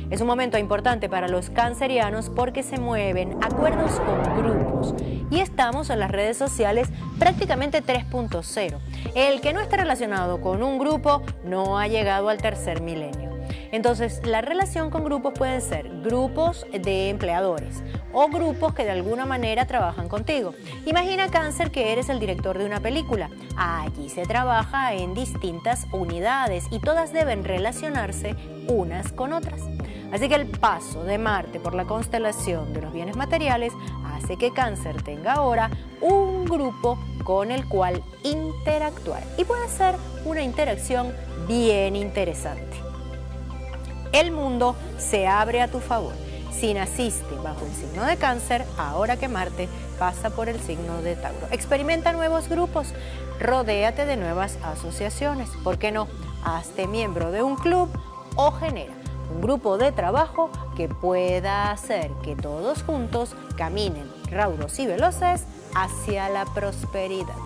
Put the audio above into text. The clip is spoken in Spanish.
Es un momento importante para los cancerianos porque se mueven acuerdos con grupos y estamos en las redes sociales prácticamente 3.0. El que no esté relacionado con un grupo no ha llegado al tercer milenio. Entonces, la relación con grupos pueden ser grupos de empleadores o grupos que de alguna manera trabajan contigo. Imagina, Cáncer, que eres el director de una película. Allí se trabaja en distintas unidades y todas deben relacionarse unas con otras. Así que el paso de Marte por la constelación de los bienes materiales hace que Cáncer tenga ahora un grupo con el cual interactuar. Y puede ser una interacción bien interesante. El mundo se abre a tu favor. Si naciste bajo el signo de Cáncer, ahora que Marte pasa por el signo de Tauro. Experimenta nuevos grupos, rodéate de nuevas asociaciones. ¿Por qué no? Hazte miembro de un club o genera un grupo de trabajo que pueda hacer que todos juntos caminen raudos y veloces hacia la prosperidad.